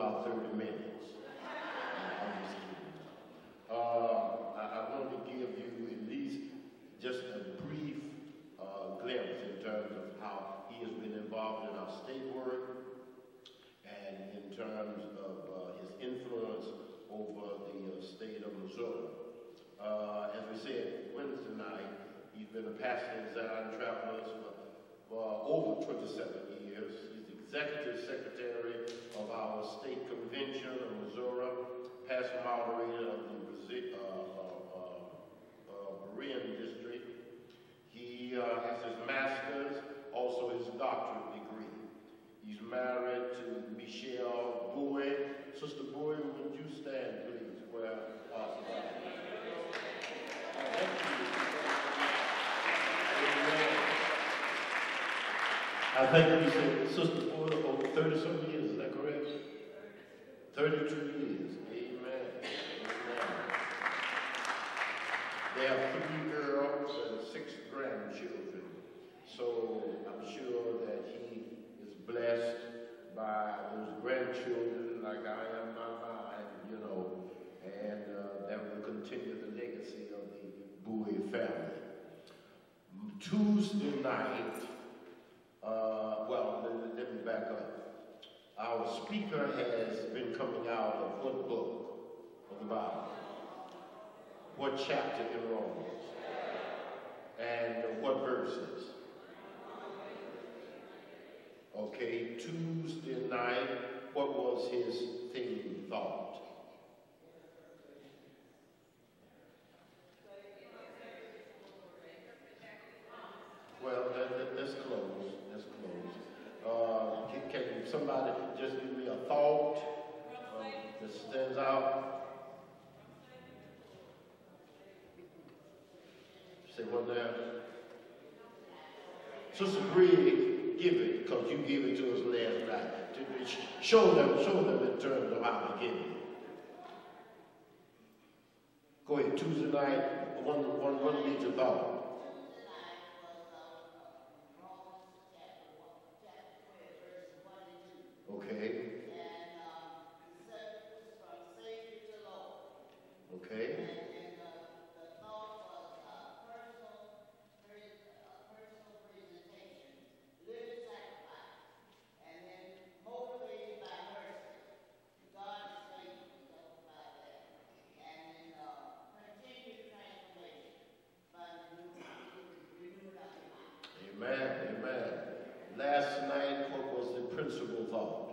about 30 minutes. I'm just kidding. I want to give you at least just a brief glimpse in terms of how he has been involved in our state work and in terms of his influence over the state of Missouri. As we said Wednesday night, he's been a pastor in Zion Travelers for over 27 years. He's executive secretary of our state convention of Missouri, past moderator of the Berean district. He has his master's, also his doctorate degree. He's married to Michelle Bowie. Sister Bowie, would you stand, please? I think we said Sister Bowie over 30-some years, is that correct? 32 years. Amen. Amen. They have 3 girls and 6 grandchildren. So I'm sure that he is blessed by those grandchildren like I am by mine, you know, and that will continue the legacy of the Bowie family. Tuesday night, let me back up. Our speaker has been coming out of what book of the Bible? What chapter in Romans? And what verses? Okay, Tuesday night, what was his theme thought? Well, let's close. Let's close. Can somebody just give me a thought that stands out? Say what there? Sister Bree, give it, because you gave it to us last night. Show them in terms of how to give it. Go ahead, Tuesday night, one major thought. Okay. And the subject was from Savior to Lord. Okay. And the thought was personal presentation, living sacrifice, and then motivated by mercy. God is faithful, we talk about that. And then continued transformation by renewing our mind. Amen. Amen. Last night, what was the principal thought?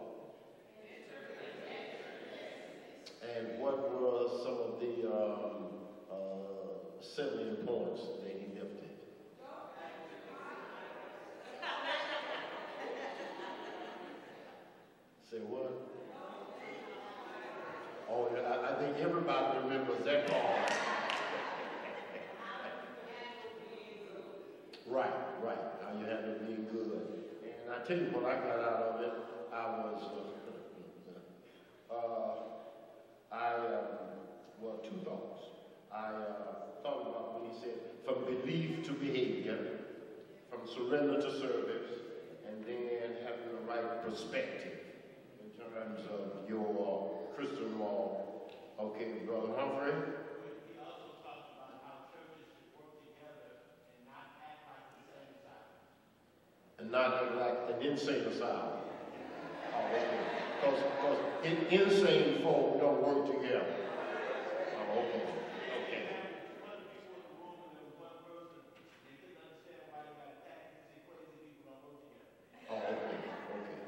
And what were some of the salient points that he lifted? Say what? Oh, I think everybody remembers that part. Right. How you handle being good. And I tell you what I got out of it, I was, two thoughts. I thought about when he said, from belief to behavior, from surrender to service, and then having the right perspective in terms of your Christian walk. Okay, Brother Humphrey? He also talked about how churches should work together and not act like the same side. And not act like an insane asylum. Oh, okay. Because insane folk don't work together. Oh, okay. One people in the room and there was one person, they couldn't understand why you got attacked and say crazy people don't work together. Oh, okay.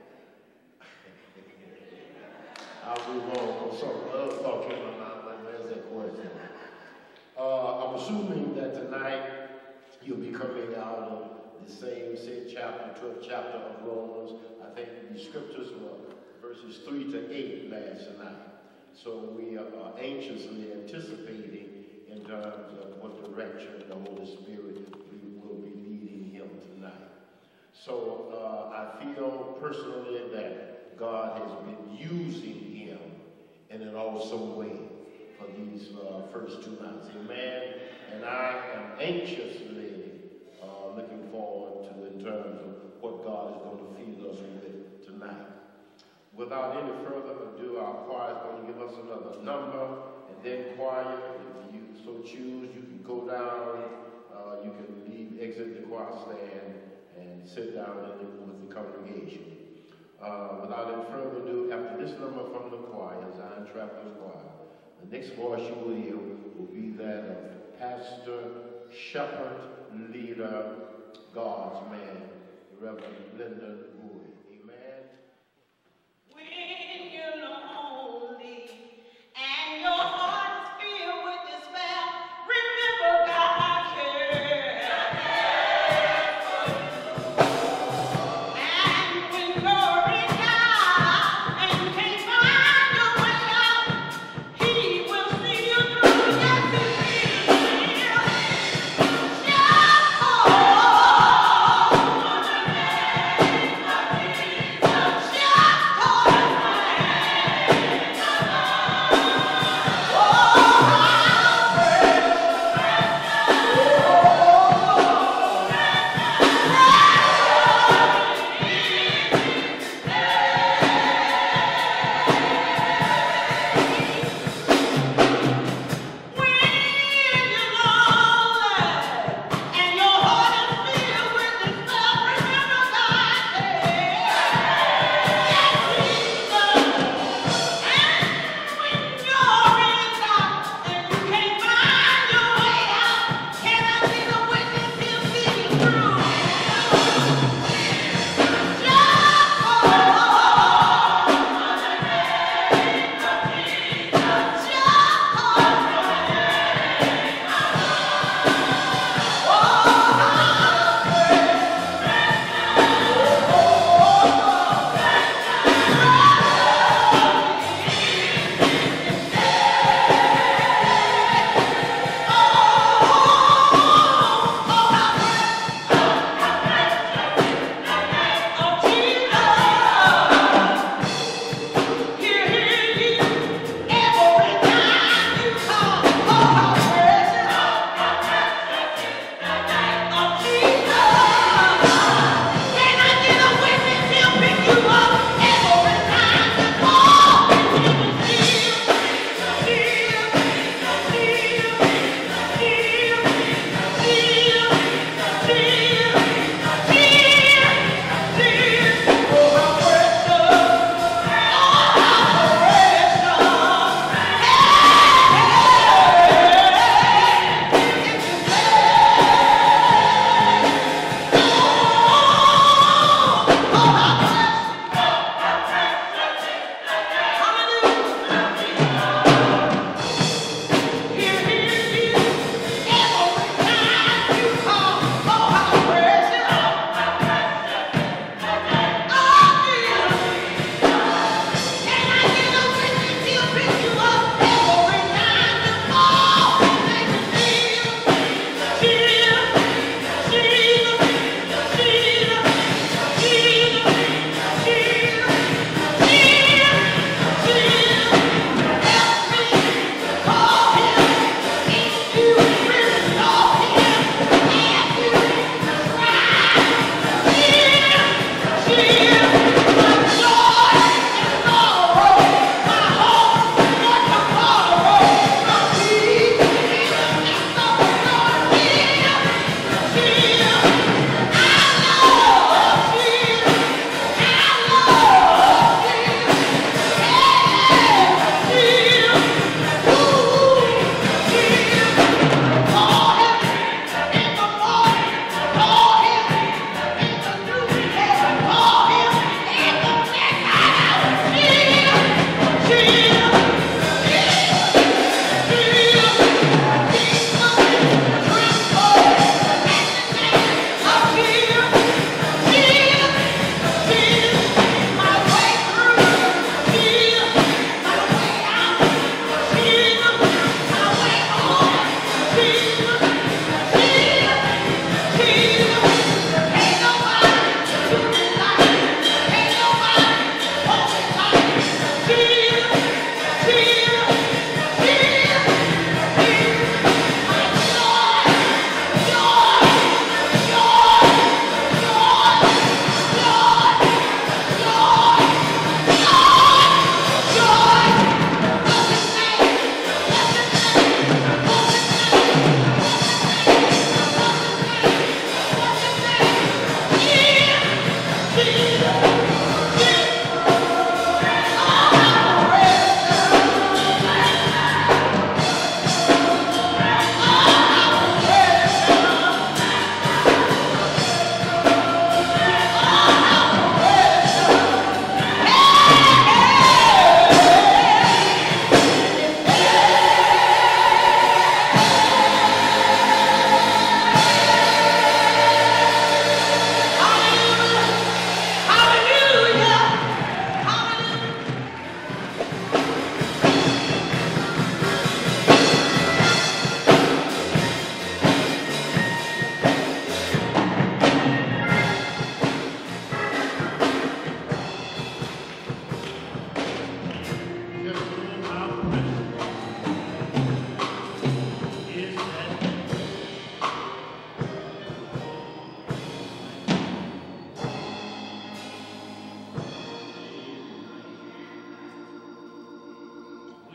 I'll move on. Some other thought came to my mind, like, where's that question? I'm assuming that tonight you'll be coming out of the same said chapter, 12th chapter of Romans. I think the scriptures were verses 3 to 8 last night. So we are anxiously anticipating in terms of what direction the Holy Spirit will be leading him tonight. So I feel personally that God has been using him in an awesome way for these first 2 nights. Amen. And I am anxiously looking forward to in terms of what God is going to feed us with tonight. Without any further ado, our choir is going to give us another number, and then choir, if you so choose, you can go down, you can exit the choir stand and sit down with the congregation. Without any further ado, after this number from the choir, Zion Travelers Choir, the next voice you will hear will be that of Pastor, Shepherd, Leader, God's Man, Reverend Lyndon Bowie. Amen. When you're lonely and your heart is filled with despair, remember God cares. And when you're in doubt and you can't find your way out, He will see you through. Yes, He will. Just call on the name of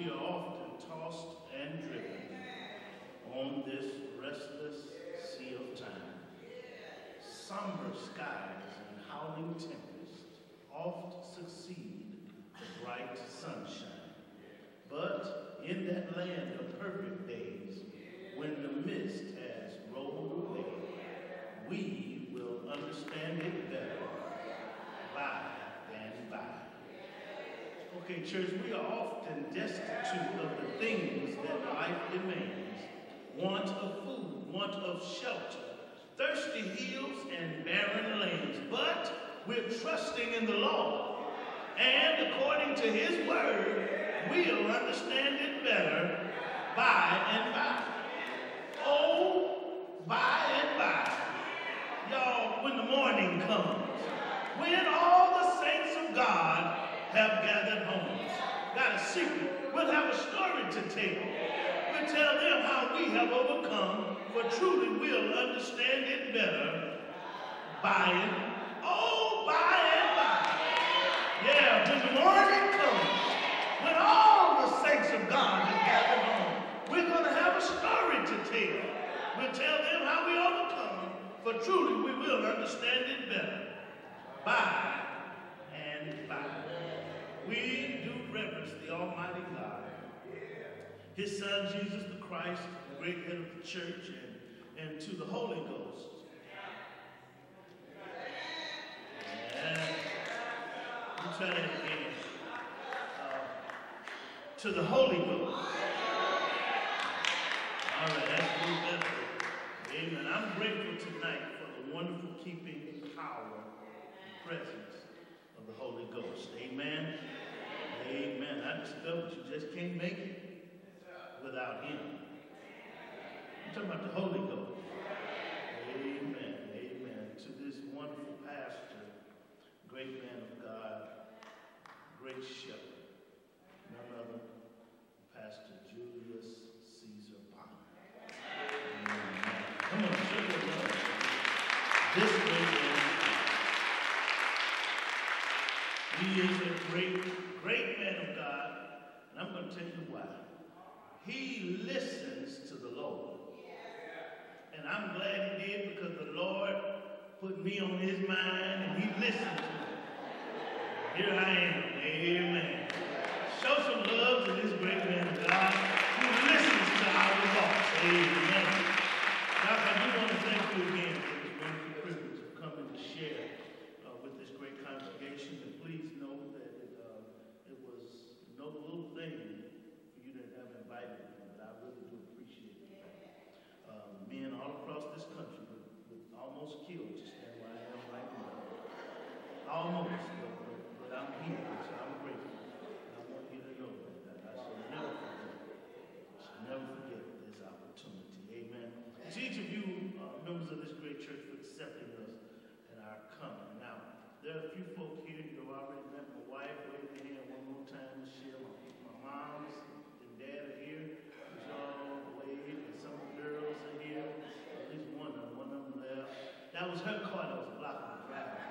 we are often tossed and driven on this restless sea of time. Somber skies and howling tempests oft succeed the bright sunshine. But in that land of perfect days, when the mist has rolled away, we will understand it better by and by. Okay, church, we are often destitute of the things that life demands. Want of food, want of shelter, thirsty hills and barren lands. But we're trusting in the Lord. And according to his word, we'll understand it better by and by. Oh, by and by. Y'all, when the morning comes, when all the saints of God have gathered home. Got a secret. We'll have a story to tell. We'll tell them how we have overcome, for truly we'll understand it better by and by. Yeah, when the morning comes, when all the saints of God have gathered home, we're going to have a story to tell. We'll tell them how we overcome, for truly we will understand it better by and by. We do reverence the Almighty God, his Son, Jesus the Christ, the great head of the church, and to the Holy Ghost. Yeah. Let me try that again. To the Holy Ghost. All right, that's a little better. Amen. I'm grateful tonight for the wonderful keeping power and presence of the Holy Ghost. Amen. Amen. I discovered you just can't make it without him. I'm talking about the Holy Ghost. Amen. Amen. To this wonderful pastor, great man of God, great shepherd, none other than Pastor Julius C. Amen. Come on, show your love. This great man, he is a great man of God, and I'm going to tell you why. He listens to the Lord. And I'm glad he did, because the Lord put me on his mind and he listened to me. Here I am. Amen. Show some love to this great man of God who listens to our thoughts. Amen. Doc, I do want to thank you again for this wonderful privilege of coming to share with this great congregation. And please know that it was no little thing for you to have invited me, but I really do appreciate it. Men all across this country would almost kill to stand where I am right now. Almost, but I'm here, so I'm grateful. And I want you to know that I shall never forget this opportunity. Amen. To each of you, members of this great church, for accepting us and our coming. Now, there are a few folk here. You've already met my wife. Wave your hand one more time, Michelle. My moms and dad are here. Y'all wave, and some of the girls are here. At least one of them left. That was her car that was blocking the driveway.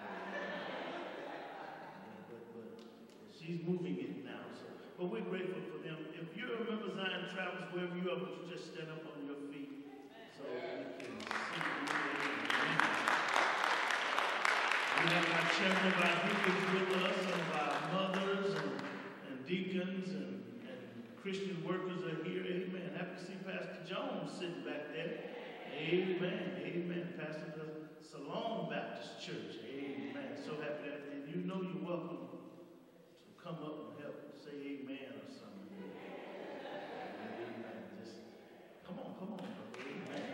But she's moving it now. But we're grateful for them. If you're a member of Zion Travels, wherever you are, would you just stand up on your feet so we can see you? We have our chairman of our deacons with us, some of our mothers and deacons and Christian workers are here. Amen. Happy to see Pastor Jones sitting back there. Amen. Amen. Pastor of Salon Baptist Church. Amen. So happy that you know you're welcome to come up and help say amen or something. Amen. Just come on, brother. Amen.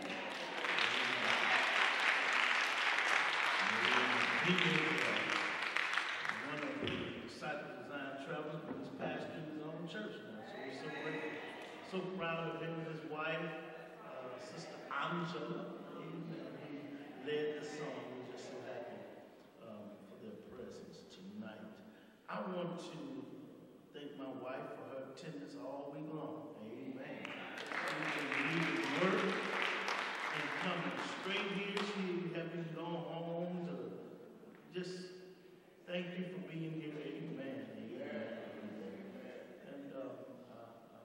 He is one of the disciples of Zion Travelers, but he's pastoring his own church now. So we're so grateful. So proud of him and his wife, Sister Angela. Amen. He led the song. We're just so happy for their presence tonight. I want to thank my wife for her attendance all week long. Amen. She's been leaving work and coming straight here. She haven't gone home to just thank you for being here. Amen. Amen. And I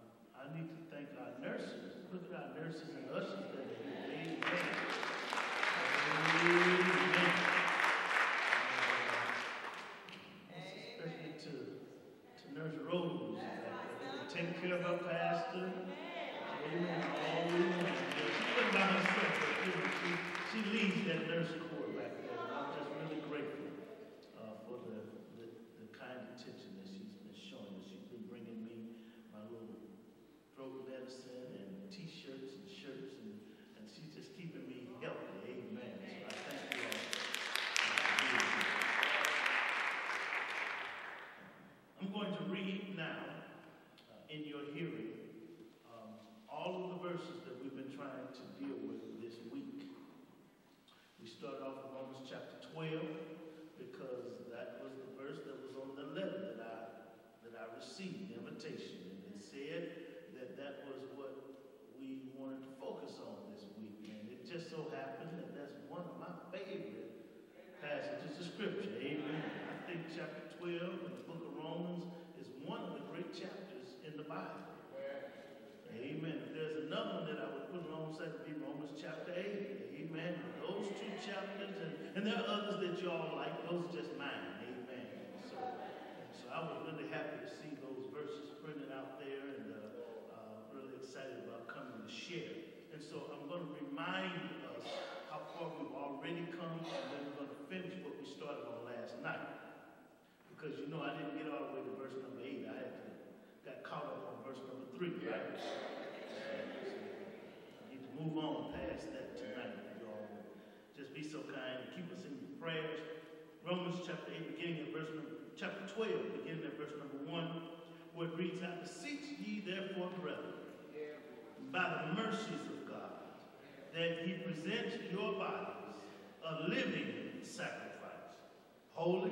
Look at our nurses and ushers that are here. Amen. Amen. Especially to Nurse Rose, taking care of our pastor. Amen. Amen. She wasn't by herself, but she leads that nurse corps back there. And I'm just really grateful for the kind attention that she's been showing us. She's been bringing me my little throat medicine and T-shirts and shirts, and she's just keeping me healthy. Amen. So I thank you all. I'm going to read now in your hearing all of the verses that we've been trying to deal with this week. We started off with Romans chapter 12 because that was the verse that was on the letter that I received, the invitation. And it said that was what we wanted to focus on this week. And it just so happened that that's one of my favorite passages of Scripture. Amen. I think chapter 12 in the book of Romans is one of the great chapters in the Bible. Amen. If there's another one that I would put alongside, it would be Romans chapter 8. Amen. Those two chapters, and there are others that you all like. Those are just mine. Amen. So I was really happy to see those verses printed out there, and really excited about coming to share. And so I'm going to remind us how far we've already come, and then we're going to finish what we started on last night. Because you know I didn't get all the way to verse number 8. I got caught up on verse number 3, right? I need to move on past that tonight, you all. Just be so kind and keep us in your prayers. Romans chapter 8, chapter 12, beginning at verse number 1, where it reads, I beseech ye therefore, brethren, by the mercies of God, that ye present your bodies a living sacrifice, holy,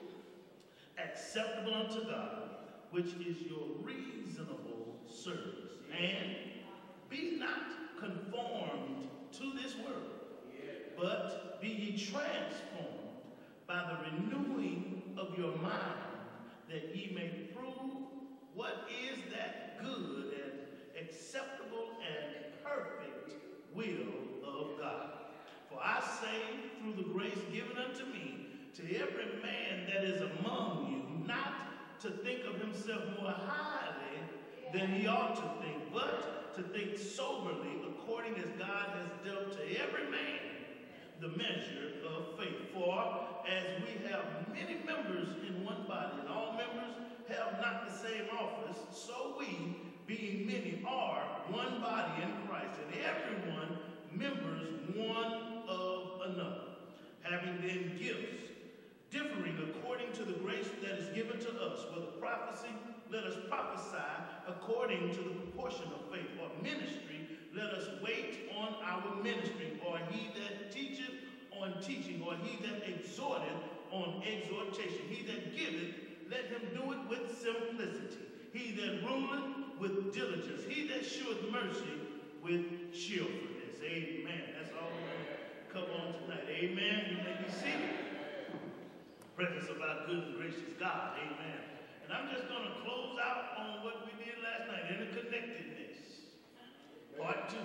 acceptable unto God, which is your reasonable service. And be not conformed to this world, but be ye transformed by the renewing of your mind, that ye may prove what is that good and acceptable and perfect will of God. For I say, through the grace given unto me, to every man that is among you, not to think of himself more highly than he ought to think, but to think soberly, according as God has dealt to every man the measure of faith. For as we have many members in one body, and all members have not the same office, so we, being many, are one body in Christ, and everyone members one of another, having then gifts differing according to the grace that is given to us. Whether prophecy, let us prophesy according to the proportion of faith. Or ministry, let us wait on our ministry. Or he that teacheth, on teaching. Or he that exhorteth, on exhortation. He that giveth, let him do it with simplicity. He that ruleth, with diligence. He that sheweth mercy, with cheerfulness. Amen. That's all we're going to cover on tonight. Amen. You may be seated. Presence of our good and gracious God. Amen. And I'm just going to close out on what we did last night, interconnectedness. Part 2.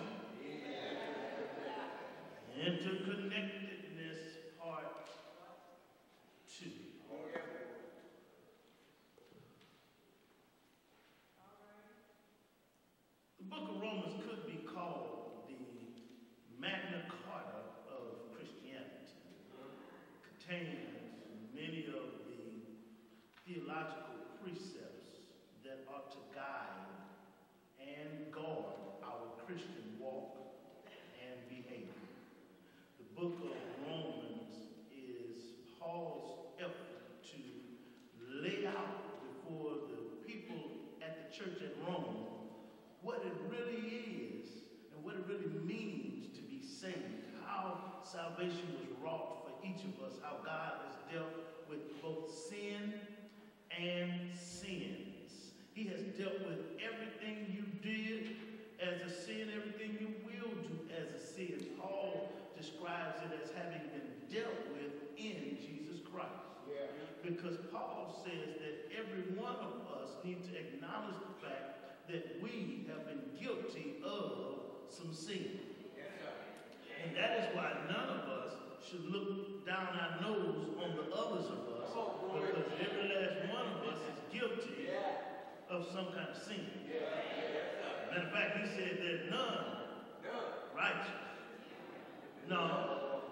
Interconnectedness, part 2. The book of Romans could be called the Magna Carta of Christianity. It contains many of the theological precepts that ought to guide and guard our Christian walk and behavior. The book of Romans is Paul's effort to lay out before the people at the church at Rome what it really is and what it really means to be saved, how salvation was wrought for each of us, how God has dealt with both sin and sins. He has dealt with everything you did as a sin, everything you will do as a sin. Paul describes it as having been dealt with in Jesus Christ. Yeah. Because Paul says that every one of us needs to acknowledge the fact that we have been guilty of some sin. And that is why none of us should look down our nose on the others of us, because every last one of us is guilty of some kind of sin. Matter of fact, he said there's none righteous. No.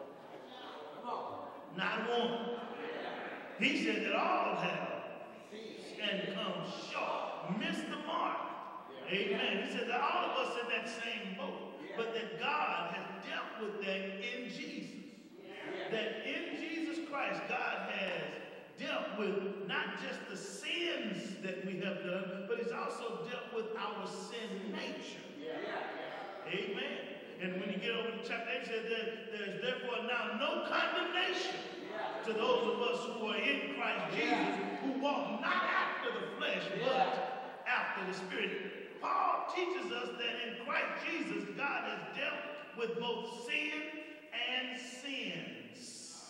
Not one. He said that all have and come short, miss the mark. Amen. He said that all of us in that same boat, but that God has dealt with that in Jesus. That in Jesus Christ, God has dealt with not just the sins that we have done, but he's also dealt with our sin nature. Amen. And when you get over to chapter 8, it says that there's therefore now no condemnation to those of us who are in Christ Jesus, who walk not after the flesh, but after the Spirit. Paul teaches us that in Christ Jesus, God has dealt with both sin and sins.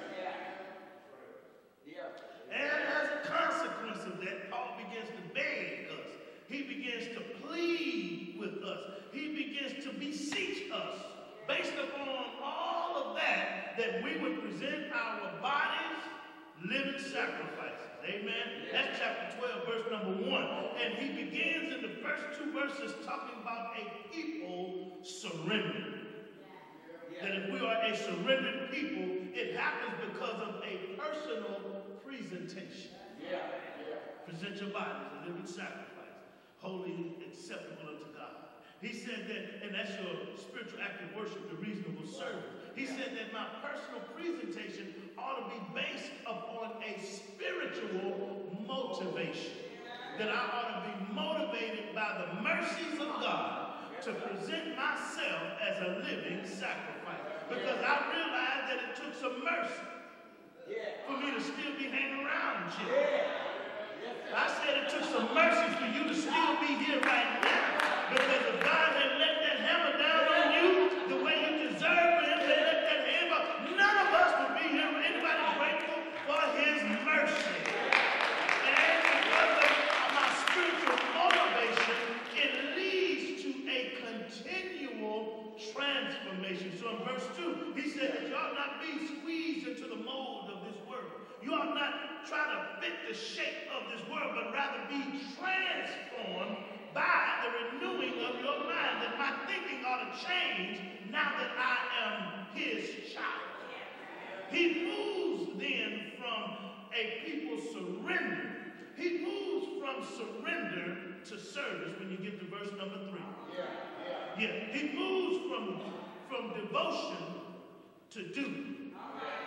And as a consequence of that, Paul begins to beg us. He begins to plead with us. He begins to beseech us, based upon all of that, that we would present our bodies living sacrifices. Amen? That's chapter 12, verse number 1. And he begins in the first 2 verses talking about a people surrendering. That if we are a surrendered people, it happens because of a personal presentation. Present your bodies a living sacrifice, holy, acceptable unto God. He said that, and that's your spiritual act of worship, the reasonable service. He said that my personal presentation ought to be based upon a spiritual motivation. That I ought to be motivated by the mercies of God to present myself as a living sacrifice. Because I realized that it took some mercy for me to still be hanging around you. I said it took some mercy for you to still be here right now. Because if God had let that hammer down on you the way you deserve for him to let that hammer, none of us would be here. Anybody grateful for his mercy? And because of my spiritual motivation, it leads to a continual transformation. So in verse 2, he said that you ought not be squeezed into the mold of this world. You ought not try to fit the shape of this world, but rather be transformed by the renewing of your mind. That my thinking ought to change now that I am his child. He moves then from a people surrender. He moves from surrender to service when you get to verse number 3. He moves from devotion to duty.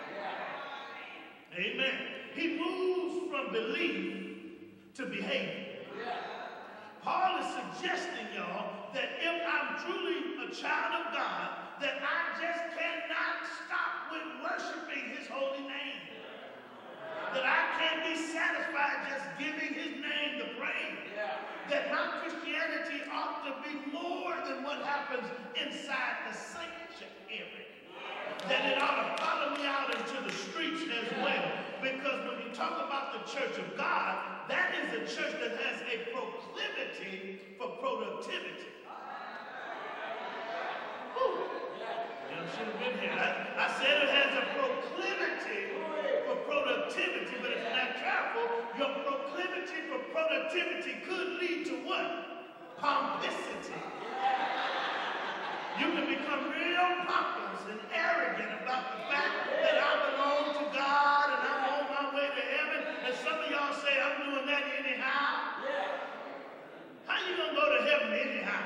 Amen. He moves from belief to behavior. Paul is suggesting, y'all, that if I'm truly a child of God, that I just cannot stop with worshiping his holy name. That I can't be satisfied just giving his name the praise. That my Christianity ought to be more than what happens inside the sanctuary. That it ought to follow me out into the streets as well. Because when you talk about the church of God, that is a church that has a proclivity for productivity. You should have been here. I said it has a proclivity for productivity, but if you're not careful, your proclivity for productivity could lead to what? Pomposity. You can become real pompous and arrogant about the fact that I belong to God and I'm on my way to heaven. And some of y'all say, I'm doing that anyhow. How you going to go to heaven anyhow?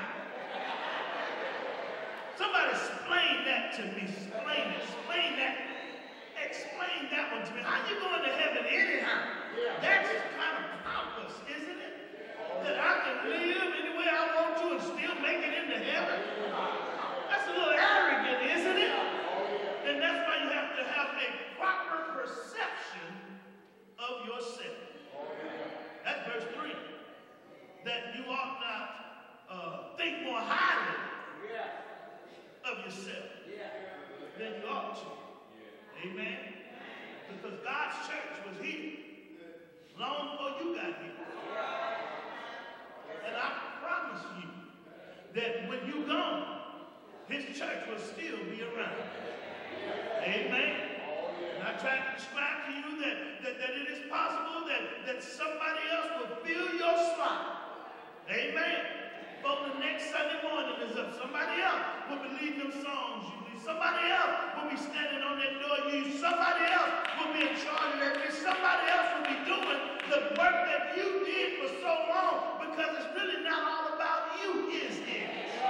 Somebody explain that to me. Explain that one to me. How you going to heaven anyhow? That's kind of pompous, isn't it? That I can live any way I want to and still make it into heaven? That's a little arrogant, isn't it? And that's why you have to have a proper perception of yourself. That's verse 3. That you ought not think more highly of yourself than you ought to. Amen? Because God's church was here long before you got here. And I promise you that when you gone, his church will still be around. Amen. And I tried to describe to you that it is possible that somebody else will fill your slot. Amen. For the next Sunday morning is up. Somebody else will be leading them songs. Somebody else will be standing on that door. Somebody else will be in charge of that. Somebody else will be doing the work that you did for so long, because it's really not all about you, is it?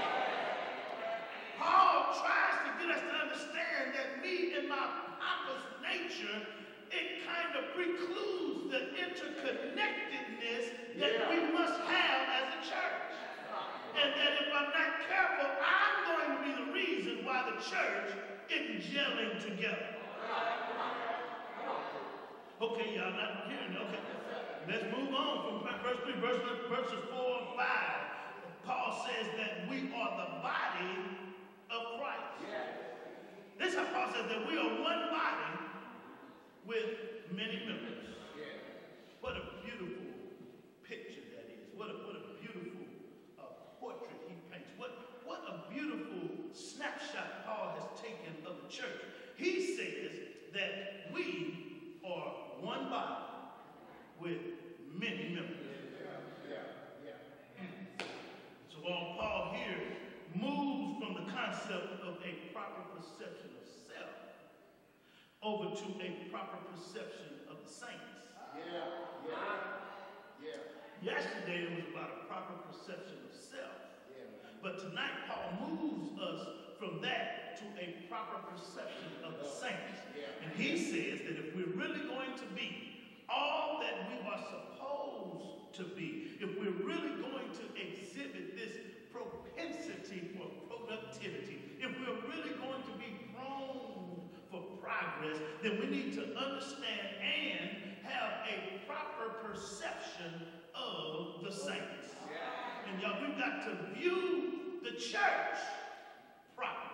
Paul tries to get us to understand that me and my Papa's nature, it kind of precludes the interconnectedness that we must have as a church. And that if I'm not careful, I'm going to be the reason why the church isn't gelling together. Okay, y'all not hearing me. Okay, let's move on from verse 3, verses 4 and 5. Paul says that we are the body of Christ. This is how Paul says that we are one body with many members. What a beautiful picture that is. What a beautiful portrait he paints. What a beautiful snapshot Paul has taken of the church. He says that we are one body with many members. So Paul here moves from the concept of a proper perception of self over to a proper perception of the saints. Yesterday it was about a proper perception of self. But tonight Paul moves us from that to a proper perception of the saints. And he says that if we're really going to be all that we are supposed to be, if we're really going to exhibit this propensity for productivity, if we're really going to be prone for progress, then we need to understand and have a proper perception of the saints. And y'all, we've got to view the church properly.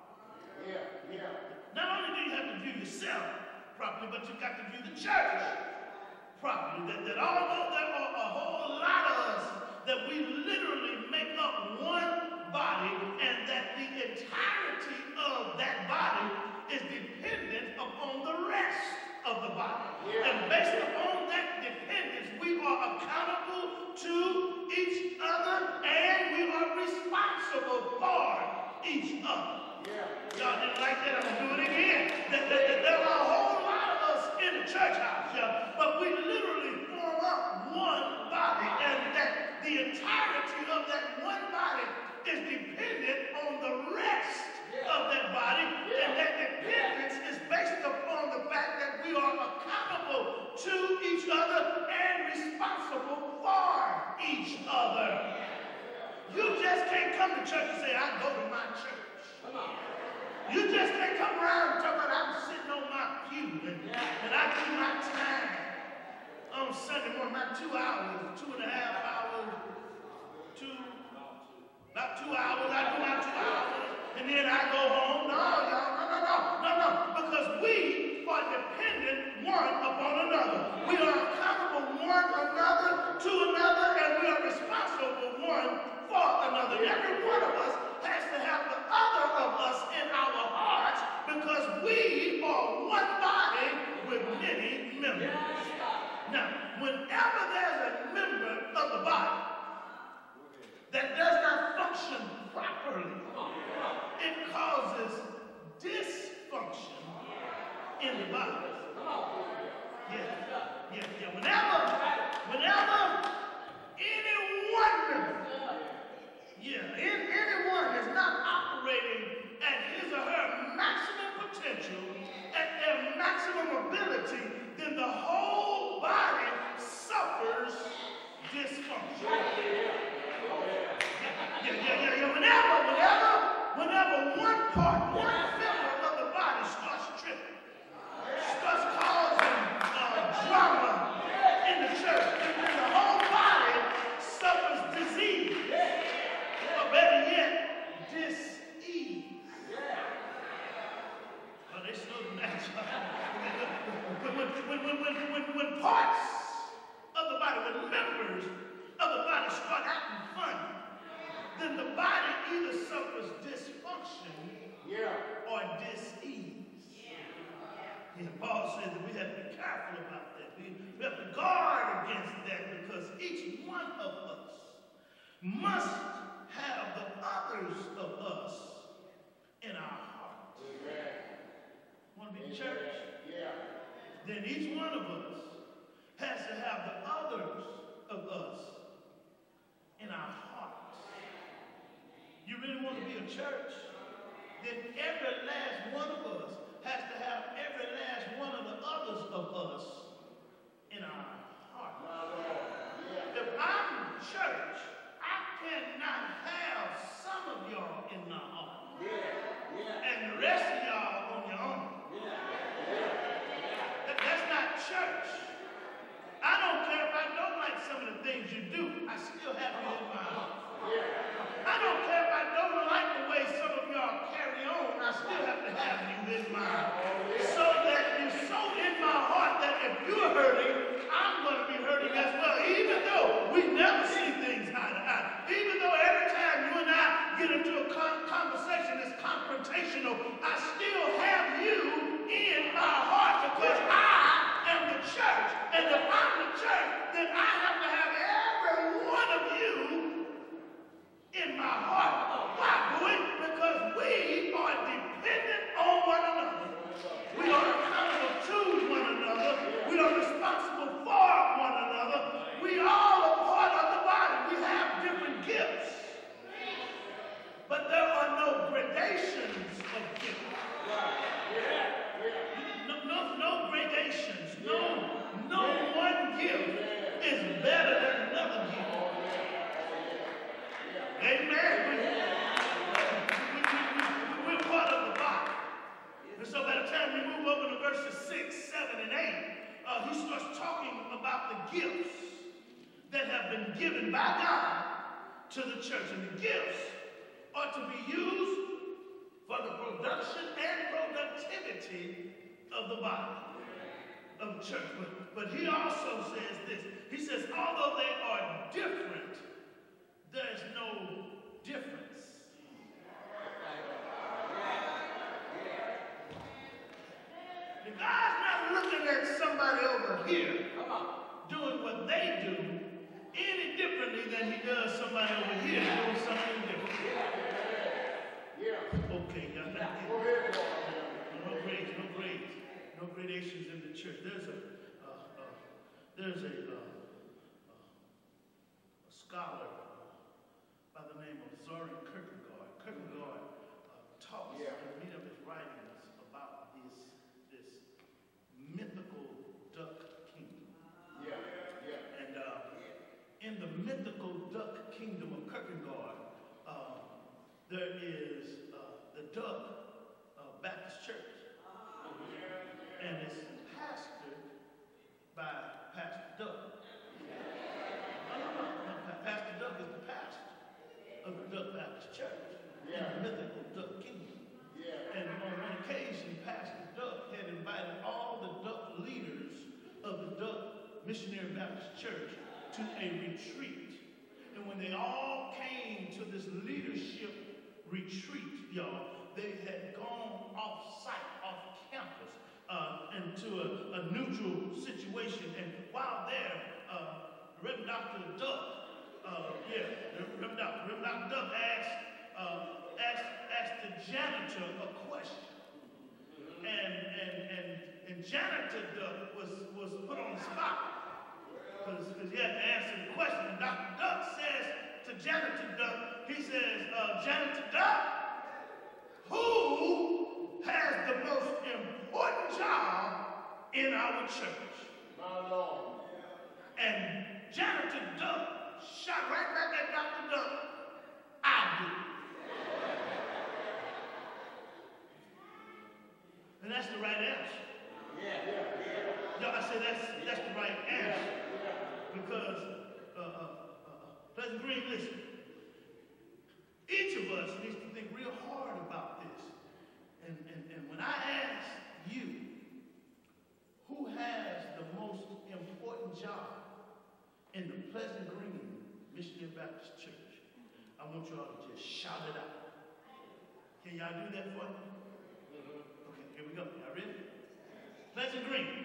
Not only do you have to view yourself properly, but you've got to view the church properly. That although there are a whole lot of us, that we literally make up one body, and that the entirety of that body is dependent upon the rest of the body. And based upon that dependence, we are accountable to each other, and we are responsible for each other. Y'all didn't like that? I'm going to do it again. That there are a whole lot of us in the church house, y'all, but we literally form up one body, and that the entirety of that one body is dependent on the rest of that body, and that dependence is based upon the fact that we are accountable to each other and responsible for each other. You just can't come to church and say, I go to my church. You just can't come around and talk about I'm sitting on my pew and I do my time on Sunday morning, about 2 hours, 2.5 hours, about 2 hours, I do my 2 hours, and then I go home. No, y'all, no, because we are dependent one upon another. We are accountable one another to another, and we are responsible one for another. Every one of us has to have the other of us in our hearts, because we are one body with many members. Now, whenever there's a member of the body that does not function properly, it causes dysfunction in the body. Whenever anyone is not operating at his or her maximum potential, at their maximum ability, then the whole body suffers dysfunction. Whenever one part, one member of the body starts tripping, starts causing drama in the church, then the whole body suffers disease, or better yet, dis-ease. Well, they slow them down. When parts of the body, when members of the body start acting funny, then the body either suffers dysfunction must have the others of us in our hearts. Want to be church? Yeah. Then each one of us has to have the others of us in our hearts. You really want to be a church? Then every last one of us has to have every last one of the others of us in our hearts. If I'm church, I cannot have some of y'all in my heart. And the rest of y'all on your own. That's not church. I don't care if I don't like some of the things you do. I still have you in my heart. I don't care if I don't like the way some of y'all carry on. I still have to have you in my heart. So that you're so in my heart that if you're hurting, I'm going to be hurting as well. Even though we never see things eye to eye. Even though every time you and I get into a conversation that's confrontational, I still have you in my heart because I am the church. And if I'm the church, then I have to have every one of you in my heart. Why, boy? Because we are dependent on one another. We are accountable to one another. We are responsible for one another. We all are part of the body. We have different gifts. But there are no gradations of gifts. No gradations. No one gift is better than another gift. Amen. We're part of the body. And so by the time we move over to verses 6, 7, and 8, he starts talking about the gifts that have been given by God to the church. And the gifts are to be used for the production and productivity of the body, of the church. But he also says this. He says, although they are different, there's no difference. If God's not looking at somebody over here doing what they do any differently than he does somebody over here doing something different. Okay, y'all not getting it. No gradations in the church. There's a scholar by the name of Soren Kierkegaard. Kierkegaard talks in many of his writings about this mythical duck kingdom. And in the mythical duck kingdom of Kierkegaard, there is the Duck Baptist Church. And it's pastored by Pastor Duck. No. Pastor Duck is the pastor of the Duck Baptist Church in the mythical Duck Kingdom. And on one occasion, Pastor Duck had invited all the Duck leaders of the Duck Missionary Baptist Church to a retreat. And when they all came to this leadership retreat, y'all, they had gone off-site, off-campus, into a neutral situation. And while there, Reverend Dr. Duck, Reverend Dr. Duck asked the janitor a question. And Janitor Duck was put on the spot because he had to answer the question. And Dr. Duck says to Janitor Duck, he says, Janitor Duck, who has the most important job in our church? My Lord. And Janitor Duck shot right back at Dr. Duck. I do. And that's the right answer. Y'all, I say that's the right answer. Because, Pleasant Green, listen. Each of us needs to think real hard about this. And when I ask you, who has the most important job in the Pleasant Green Missionary Baptist Church, I want you all to just shout it out. Can y'all do that for me? Okay, here we go. Y'all ready? Pleasant Green.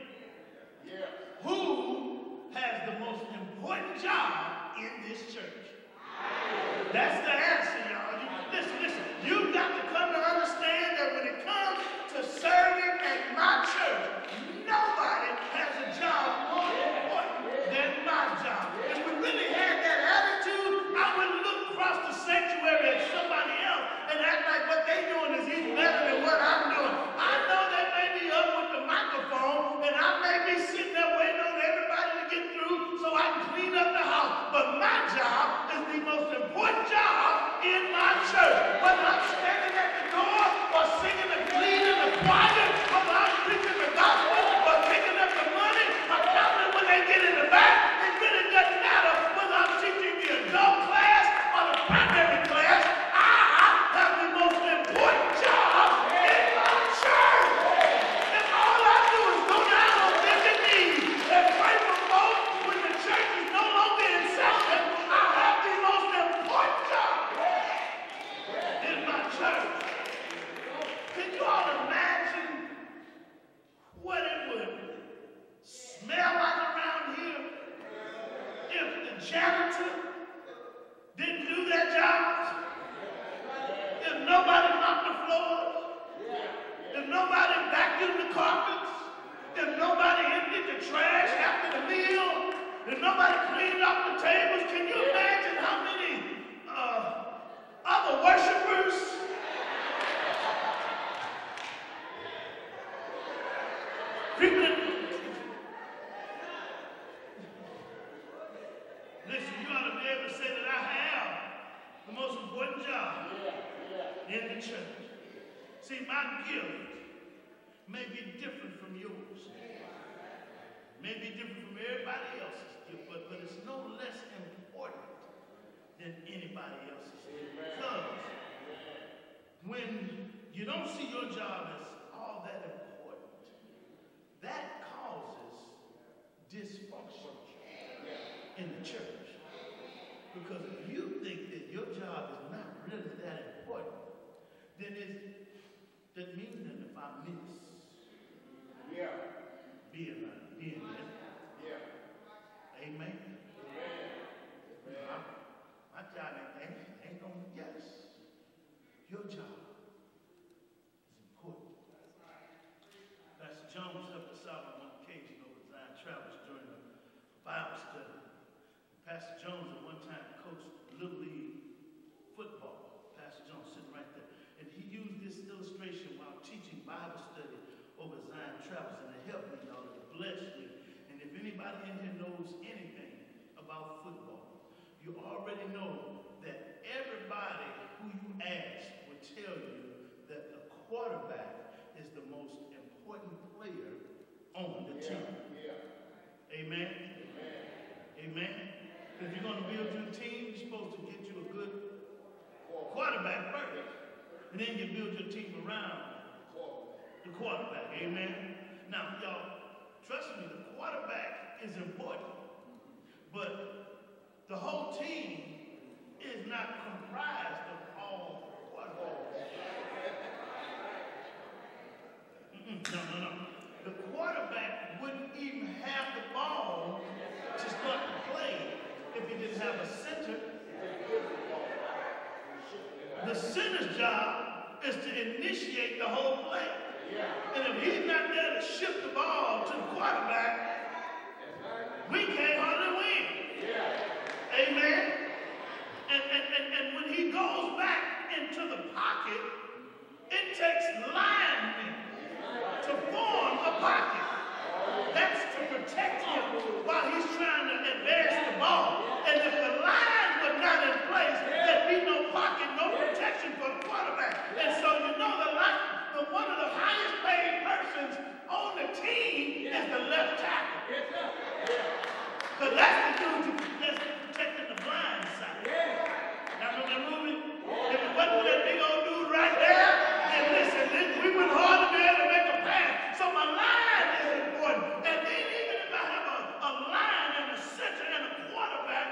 Who has the most important job in this church? That's the answer, y'all. Listen. You've got to come to understand that when it comes to serving at my church, nobody has a job more important than my job. If we really had that attitude, I wouldn't look across the sanctuary at somebody else and act like what they're doing is even better than what I'm doing. I know they may be up with the microphone, and I may be sitting there waiting on everybody to get through so I can clean up the house. But my job is the most important job in my church. Whether I'm standing at the door or singing the leading the choir, whether I'm preaching the gospel or picking up the money or counting when they get in the back, it really doesn't matter whether I'm teaching the adult class or the primary class. I have the most important job in my church. If all I do is go down on bended knees and pray for folks when the church is no longer in session, I have the most important job in my church. Can you all imagine what it would smell like around here if the janitor didn't do their jobs? If nobody mopped the floors? If nobody vacuumed the carpets? If nobody emptied the trash after the meal? If nobody cleaned up the tables? Can you imagine how many other worshipers people that, listen, you ought to be able to say that I have the most important job in the church. See, my gift may be different from yours. May be different from everybody else's gift, but it's no less important than anybody else's gift. Because when you don't see your job as all that important, that causes dysfunction in the church. Because if you think that your job is not really that important, then that means that if I miss being there, amen. My job ain't gonna yes. Your job is important. Pastor Jones helped us out on one occasion over Zion Travels during a Bible study. Pastor Jones at one time coached Little League football. Pastor Jones sitting right there. And he used this illustration while teaching Bible study over Zion Travels, and it helped me, y'all. It blessed me. And if anybody in here knows anything about football, you already know that everybody who you ask will tell you that the quarterback is the most important player on the team. Amen? Amen? If you're going to build your team, you're supposed to get you a good quarterback first. And then you build your team around the quarterback. Amen? Now, y'all, trust me, the quarterback is important. But the whole team is not comprised of all quarterbacks. No. The quarterback wouldn't even have the ball to start the play if he didn't have a center. The center's job is to initiate the whole play. And if he's not there to shift the ball to the quarterback, we can't hardly win. Amen? And when he goes back into the pocket, it takes linemen to form a pocket. That's to protect him while he's trying to advance the ball. And if the line was not in place, there'd be no pocket, no protection for the quarterback. And so you know one of the highest paid persons on the team is the left tackle. Because that's the dude that's protecting the blind side. Now when they're moving, if it wasn't for that big old dude right there, then listen, we wouldn't hardly be able to make a pass. So my line is important. And then even if I have a line and a center and a quarterback,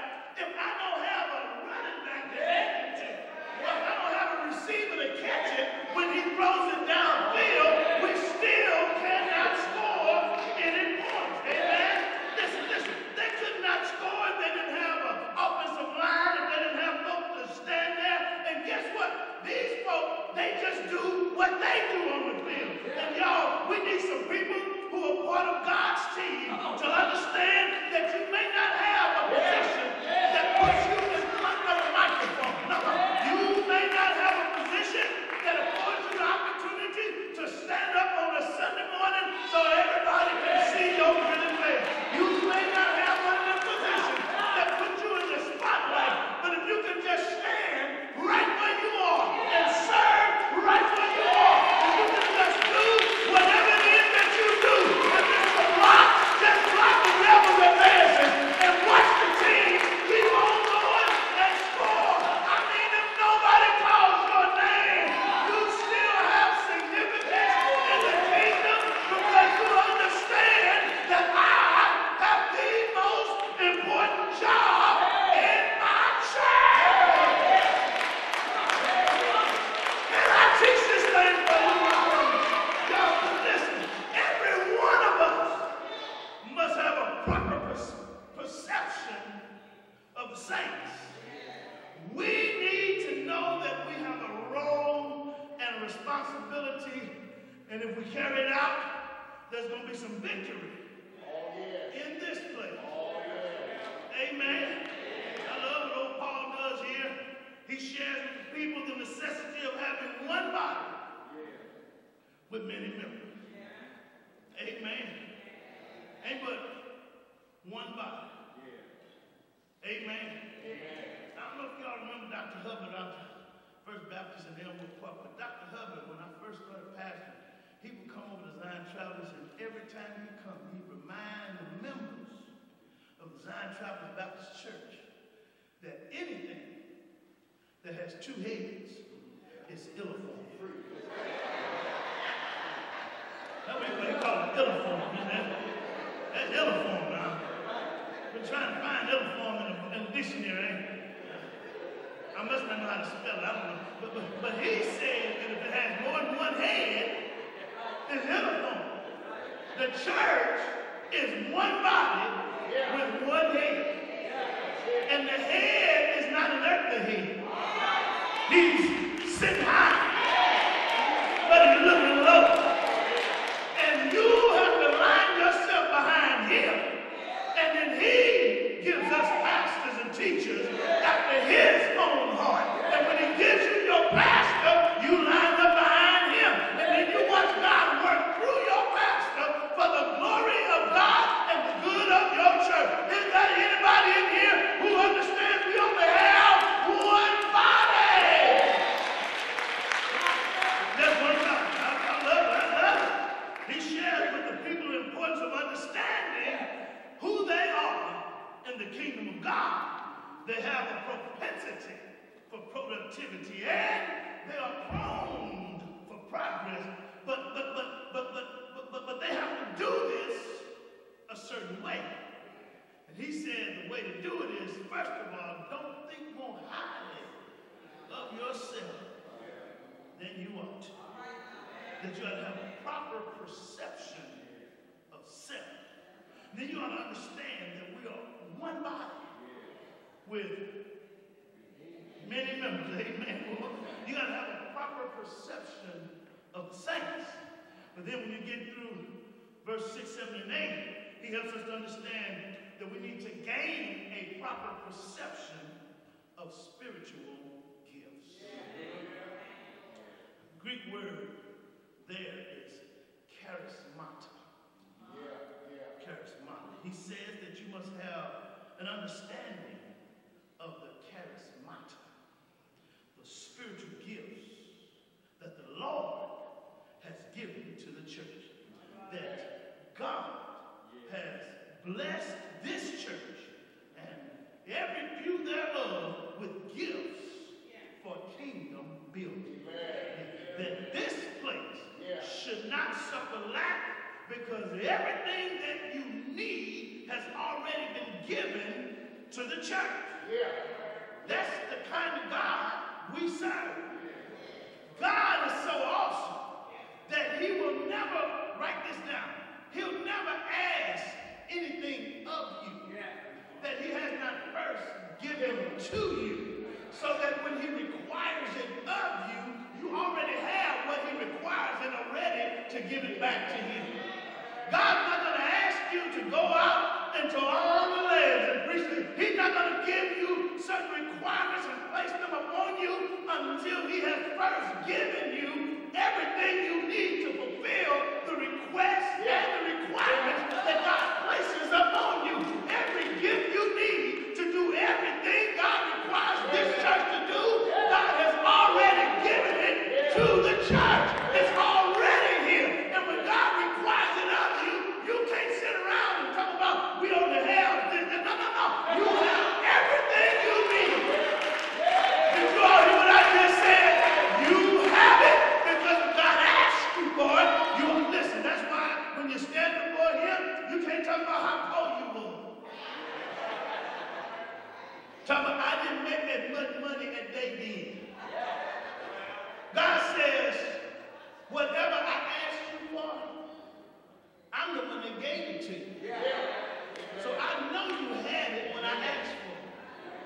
part of God's team to understand that you may not have a position that puts you in front of a microphone. No, you may not have a position that affords you the opportunity to stand up on a Sunday morning so everybody can see your pretty face. You may not have one of the positions that puts you in the spotlight, but if you can just stand right where you are and serve right where you are, if you can just do whatever it is that you do, if it's to block, just block the rebels advancing and watch the team keep on going and score. I mean, if nobody calls your name, you still have significance in the kingdom because you understand that I have the most important job in my church. Can I teach this thing for you? Y'all, listen, every one of us must have a proper perception of the saints. We need to know that we have a role and a responsibility, and if we carry it out, there's going to be some victory in this place. Amen. I love what old Paul does here. He shares with the people the necessity of having one body with many members. Amen. Ain't but one body. Amen. I don't know if y'all remember Dr. Hubbard out there, First Baptist in Elmwood Park, but Dr. Hubbard, when I first started pastoring, he would come over to Zion Travelers, and every time he come, he'd remind the members of the Zion Travelers Baptist Church that anything that has two heads is illiform. That's what they call it, illiform. You know? That's illiform now. Been trying to find illiform in the dictionary. I must not know how to spell it. I don't know. But he said that if it has more than one head, it's illiform. The church is one body with one head. And the head is not an earthly head. He's sitting high, but he's looking low. And you have to line yourself behind him. And then he gives us pastors and teachers after his own heart. And when he gives you your pastor, you line up behind him. And then you watch God work through your pastor for the glory of God and the good of your church. Is there anybody in here who understands we only have one body? That's one body. I love it. I love it. He shares with the people the importance of understanding who they are in the kingdom of God. They have a propensity for productivity and they are prone for progress. But they have to do this a certain way. And he said the way to do it is, first of all, don't think more highly of yourself than you ought to. That you ought to have a proper perception of self. Then you ought to understand that we are one body with many members. Amen. You got to have a proper perception of the saints. But then when you get through verse 6, 7, and 8, he helps us to understand that we need to gain a proper perception of spiritual gifts. The Greek word there is charismata. Charismata. He says that you must have an understanding of the charismata, the spiritual gifts that the Lord has given to the church. That God has blessed this church and every pew thereof with gifts for kingdom building. That this place should not suffer lack because everything that you need has already been given to the church. That's the kind of God we serve. God is so awesome that he will never, write this down, he'll never ask anything of you that he has not first given to you, so that when he requires it of you, you already have what he requires and are ready to give it back to him. God's not going to into all the lands and preach it. He's not going to give you certain requirements and place them upon you until he has first given you everything you need to fulfill the requests and the requirements that God places upon you. Every gift you need to do everything God requires this church to do, God has already given it to the church. It's already here. And when God requires it of you, you can't sit around and talk about we only have this. No, no, no. You have everything you need. Did you all hear what I just said? You have it because God asked you for it. You listen. That's why when you stand before Him, you can't talk about how poor you were. Talk about I didn't make that much money that they did. God says, whatever I asked you for, I'm the one that gave it to you. So I know you had it when I asked for it.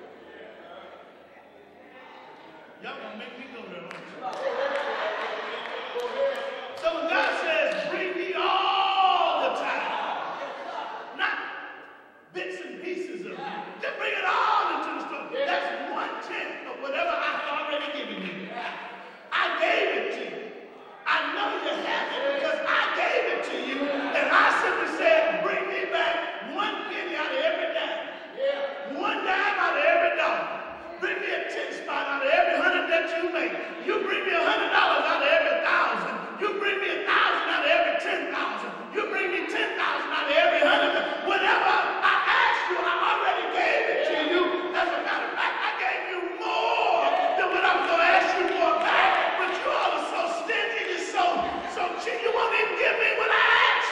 Y'all gonna make me go there, aren't you? So when God says, bring me all the time, not bits and pieces of you, just bring it all into the store. That's 1/10 of whatever I've already given you. I gave it to you. I know you have it because I gave it to you. And I simply said, bring me back 1 penny out of every dime. 1 dime out of every dollar. Bring me a 10 spot out of every 100 that you make. You bring me $100 out of every 1,000. You bring me 1,000 out of every 10,000. You bring me 10,000 out of every 100. Whatever I asked you, I already gave it to you. As a matter of fact, I gave you more than what I'm going to ask you for back. But you all are so stingy, you're so cheap, you won't even give me what I asked.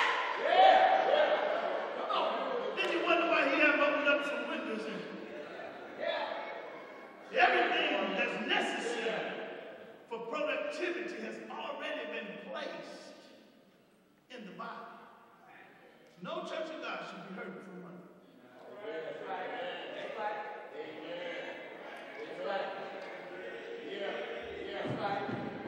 Then you wonder why He hasn't opened up some windows in you. Everything that's necessary for productivity has already been placed in the body. No church of God should be hurting for money. That's right. That's right. Amen. That's right. Yeah. That's right.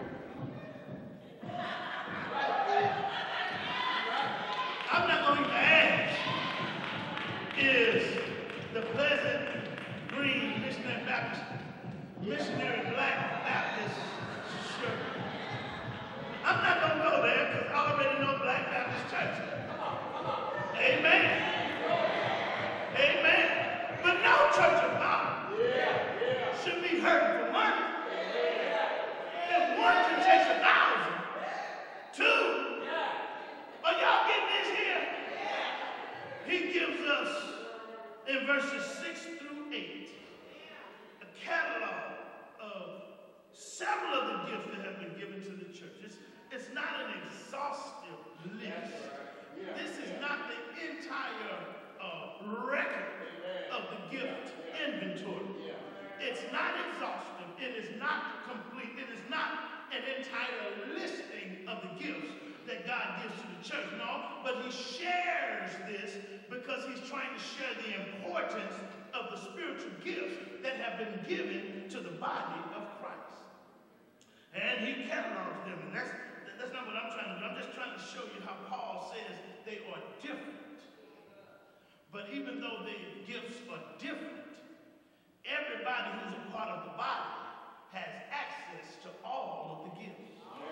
I'm not going to ask, is the Pleasant Green Missionary Baptist, Missionary Black Baptist shirt? I'm not going to go there because I already know Black Baptist church. Amen. Amen. But no church of God should be hurting for money. If one can chase 1,000, two, are y'all getting this here? He gives us in verses 6 through 8 a catalog of several of the gifts that have been given to the church. It's not an exhaustive list. This is not the entire record of the gift inventory. It's not exhaustive. It is not complete. It is not an entire listing of the gifts that God gives to the church. No, but He shares this because He's trying to share the importance of the spiritual gifts that have been given to the body of Christ. And He catalogs them. And that's not what I'm trying to do. I'm just trying to show you how Paul says they are different. But even though the gifts are different, everybody who's a part of the body has access to all of the gifts.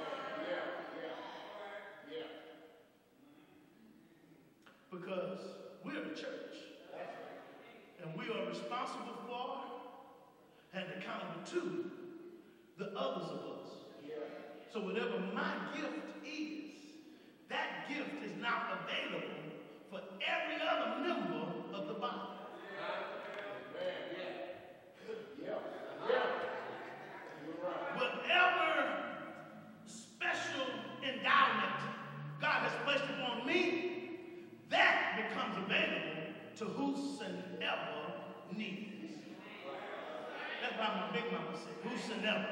Because we're the church. And we are responsible for and accountable to the others of us. So whatever my gift is, that gift is now available for every other member of the body. Whatever special endowment God has placed upon me, that becomes available to whosoever needs. That's why my big mama said, whosoever.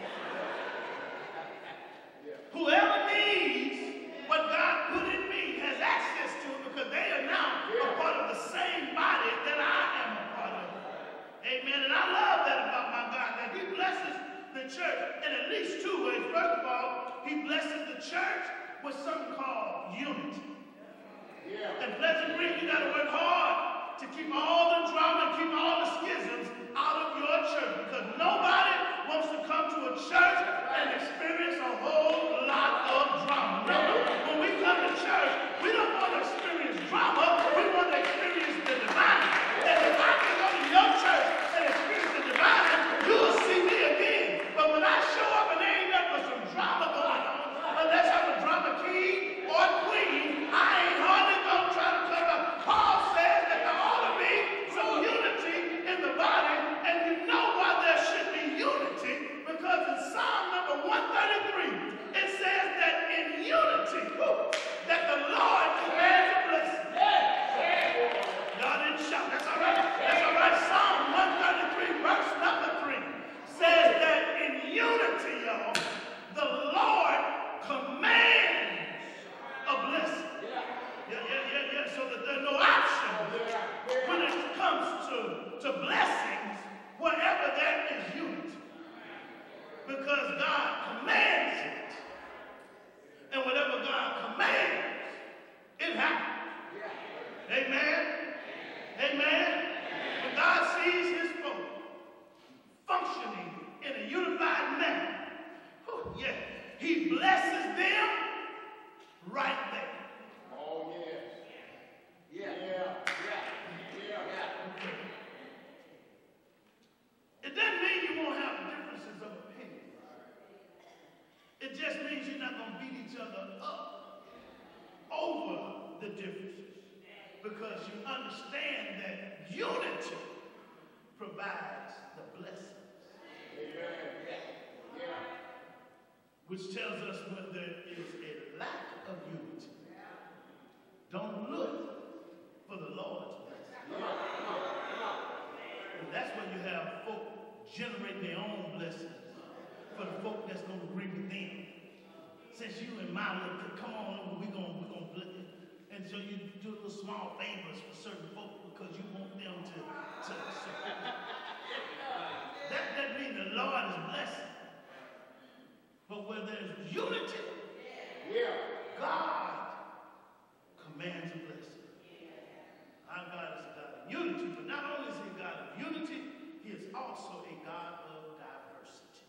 Whoever needs what God put in me has access to it because they are now a part of the same body that I am a part of. Amen. And I love that about my God, that He blesses the church in at least two ways. First of all, He blesses the church with something called unity. And Pleasant Green, you got to work hard to keep all the drama, keep all the schisms out of your church, because nobody wants to come to a church and experience a whole lot of drama. Remember, when we come to church, we don't want to experience drama, we want to experience the divine. And if I can go to your church and experience the divine, you'll see me again. But when I show up and there ain't nothing but some drama going on, unless I'm a drama king or queen, I ain't hardly going to try to come up. Paul says that there ought to be some unity in the body, and you know why there should be unity, because in Psalm number 133, it says that in unity, that the Lord commands a blessing. Y'all didn't shout. That's all right. That's all right. Psalm 133, verse number 3, says that in unity, y'all, the Lord commands a blessing. Yeah. So that there's no option when it comes to blessings wherever there is unity. Because God commands it. And whatever God commands, it happens. Amen? Amen? When God sees his folk functioning in a unified manner, he blesses them right there. Oh, yeah. It doesn't mean you won't have differences of opinion. It just means you're not going to beat each other up over the differences, because you understand that unity provides the blessings. Which tells us when there is a lack of unity, don't look for the Lord's blessing. And that's when you have folk generate their own blessings for the folk that's going to agree with them. Since you and my little, come on over, we're going to bless you. And so you do little small favors for certain folk because you want them to support. That doesn't mean the Lord is blessing. But where there's unity, God commands a blessing. Our God is a God of unity, but not only is he a God of unity, he is also a God of diversity.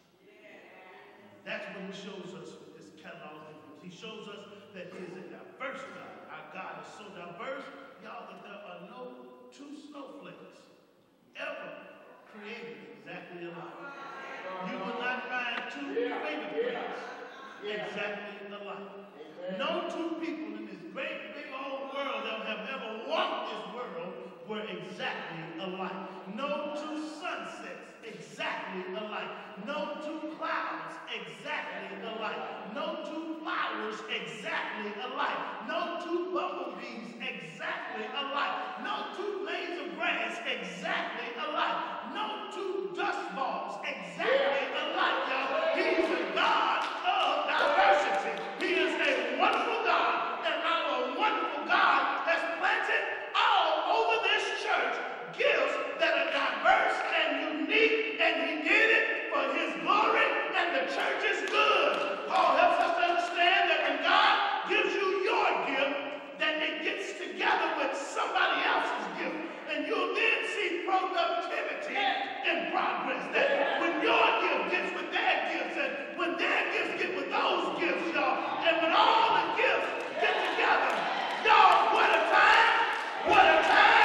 That's what he shows us with this catalog of difference. He shows us that he is a diverse God. Our God is so diverse, y'all, that there are no two snowflakes ever created exactly alike. You will not find two fingerprints exactly alike. No two people in this great big old world that have ever walked this world were exactly alike. No two sunsets exactly alike. No two clouds exactly alike. No two flowers exactly alike. No two bumblebees exactly alike. No two blades of grass exactly alike. No two dust balls exactly alike, y'all. He's a God of diversity. He is a wonderful God, and our wonderful God has planted all over this church gifts that are diverse and unique, and he did it for his glory, and the church is good. Paul helps us to understand that when God gives you your gift, that it gets together with somebody else's gift, and you'll then see productivity and progress. That when your gift gets with their gifts, and when their gifts get with those gifts, y'all, and when all the gifts get together, y'all, what a time! What a time!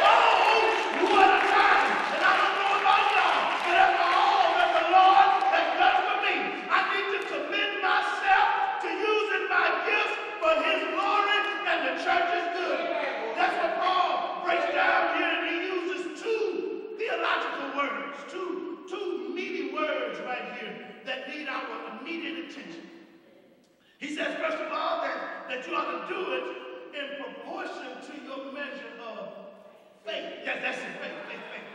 Oh, what a time! And I don't know about y'all, but after all that the Lord has done for me, I need to commit myself to using my gifts for his glory, and the church is good. That's what Paul breaks down here, and he uses two theological words, two meaty words right here that need our immediate attention. He says, first of all, that you ought to do it in proportion to your measure of faith. Yes, that's it, faith.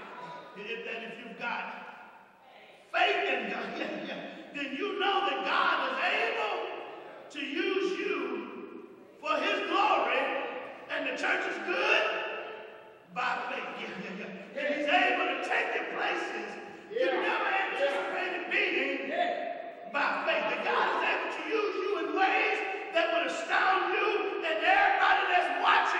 If you've got faith in God, then you know that God is able to use you for his glory, and the church is good by faith. And he's able to take you places you never anticipated being by faith. That God is able to use you in ways that would astound you and everybody that's watching.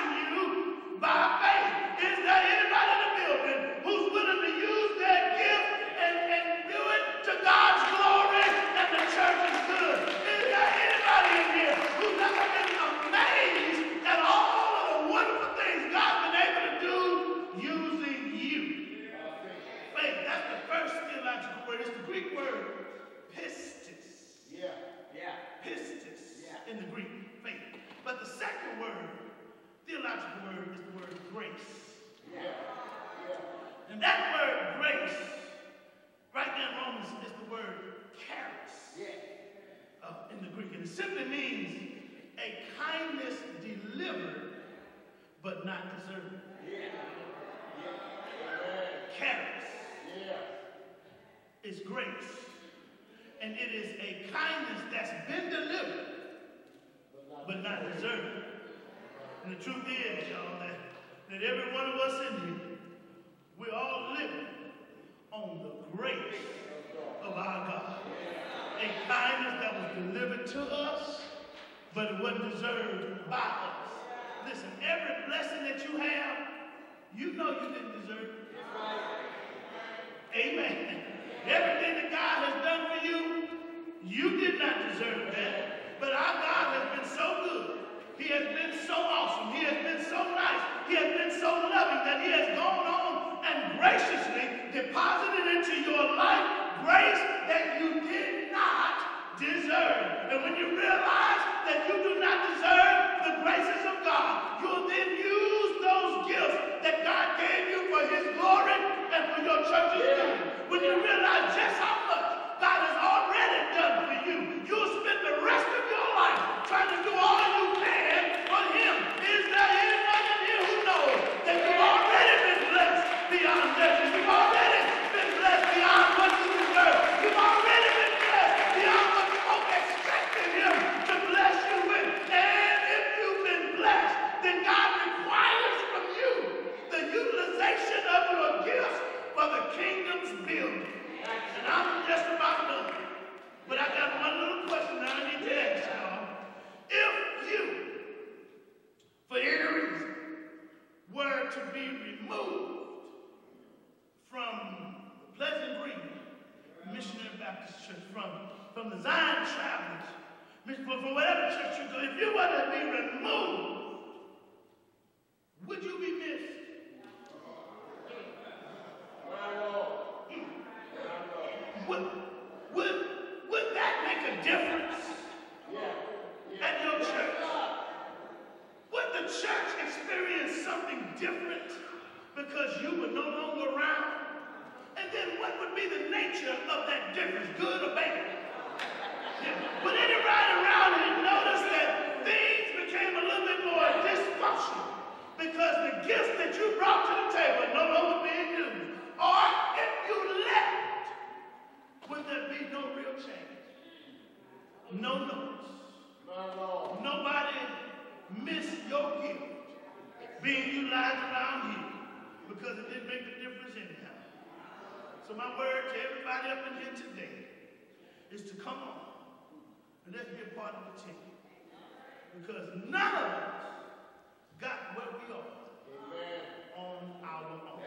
It simply means a kindness delivered but not deserved. Charis is grace. And it is a kindness that's been delivered but not deserved. And the truth is, y'all, that every one of us in here, we're all living on the grace of our God. A kindness that was delivered to us, but it wasn't deserved by us. Listen, every blessing that you have, you know you didn't deserve it. Amen. Everything that God has done for you, you did not deserve that. But our God has been so good. He has been so awesome. He has been so nice. He has been so loving that he has gone on and graciously deposited into your life grace that you did not deserve. And when you realize that you do not deserve the graces of God, you'll then use those gifts that God gave you for his glory and for your church's good. When you realize just how much God has already done for you, you'll spend the rest of your life trying to do all you can for him. Is there anyone in here who knows that you've already been blessed beyond measure? You've already been blessed beyond what you deserve. You've already been blessed beyond what folk expected him to bless you with. And if you've been blessed, then God requires from you the utilization of your gifts for the kingdom's building. And I'm just about done. But I got one little question that I need to ask y'all. If you, for any reason, were to be removed from the Pleasant Green Missionary Baptist Church, from the Zion Travelers, from whatever church you go, if you were to be removed, would you be missed? Would that make a difference at your church? Would the church experience something different because you were no longer around? And then what would be the nature of that difference, good or bad? Would anybody around here notice that things became a little bit more dysfunctional because the gifts that you brought to the table are no longer being used? Or if you left, would there be no real change? No notice. Nobody miss your gift being utilized around here because it didn't make a difference anyhow. So my word to everybody up in here today is to come on and let's be a part of the team. Because none of us got where we are on our own.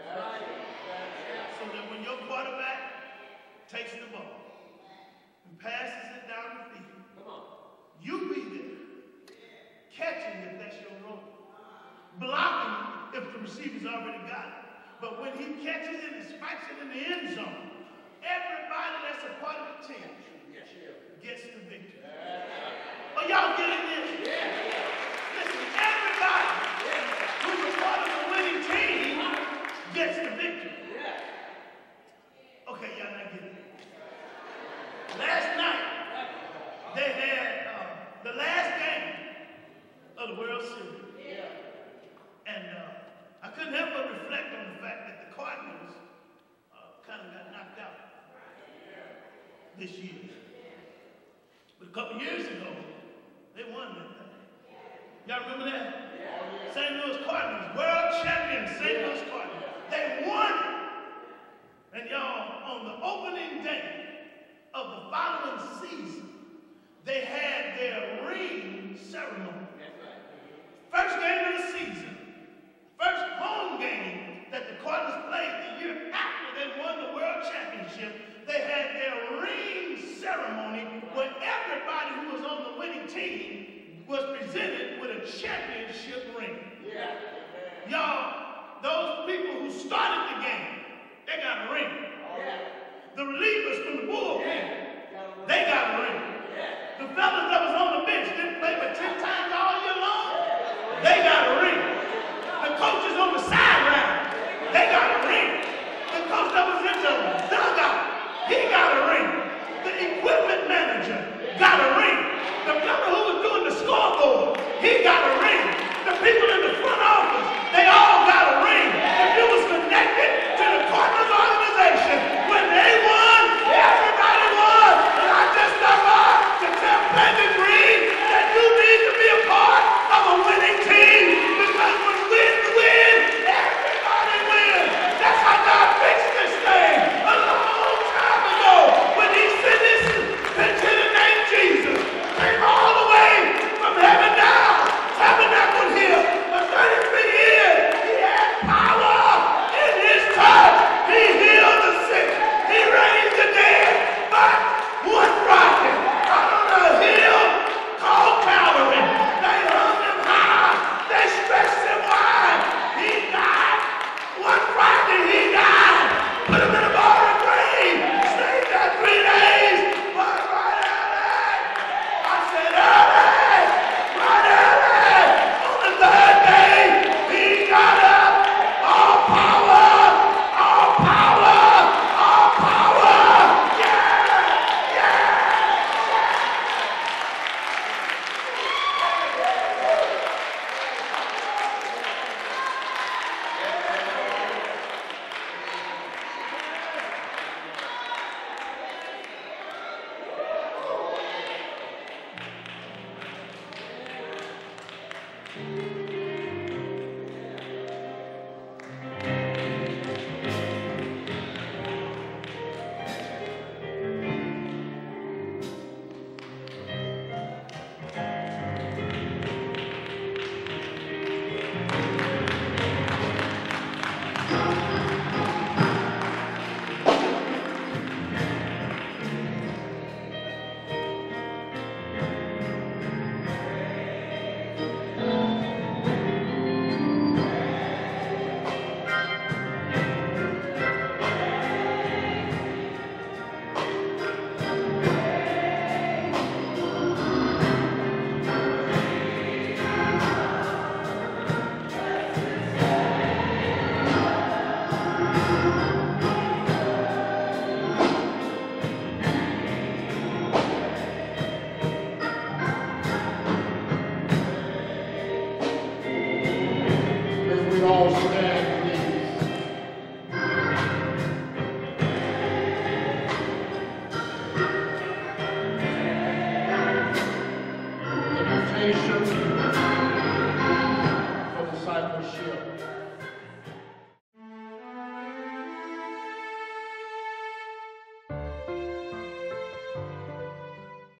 So that when your quarterback takes the ball and passes it down the field, you be there, catching if that's your role, blocking if the receiver's already got it. But when he catches it and spikes it in the end zone, everybody that's a part of the team gets the victory. Are y'all getting this? Listen, everybody who's a part of the winning team gets the victory. Okay, y'all not getting it. Last night, they had the last game of the World Series. And I couldn't help but reflect on the fact that the Cardinals kind of got knocked out this year. But a couple years ago, they won that thing. Y'all remember that? St. Louis Cardinals, world champions, St. Louis Cardinals. They won it. And y'all, on the opening day of the following season, they had their ring ceremony. First game of the season, first home game that the Cardinals played the year after they won the world championship. They had their ring ceremony where everybody who was on the winning team was presented with a championship ring. Y'all, those people who started the game, they got a ring. The relievers from the bullpen, they got a ring. The fellas that was on the bench didn't play but 10 times all year long, they got a ring. The coaches on the sideline, they got a ring. The coach that was in the dugout, he got a ring. The equipment manager got a ring. The all stand.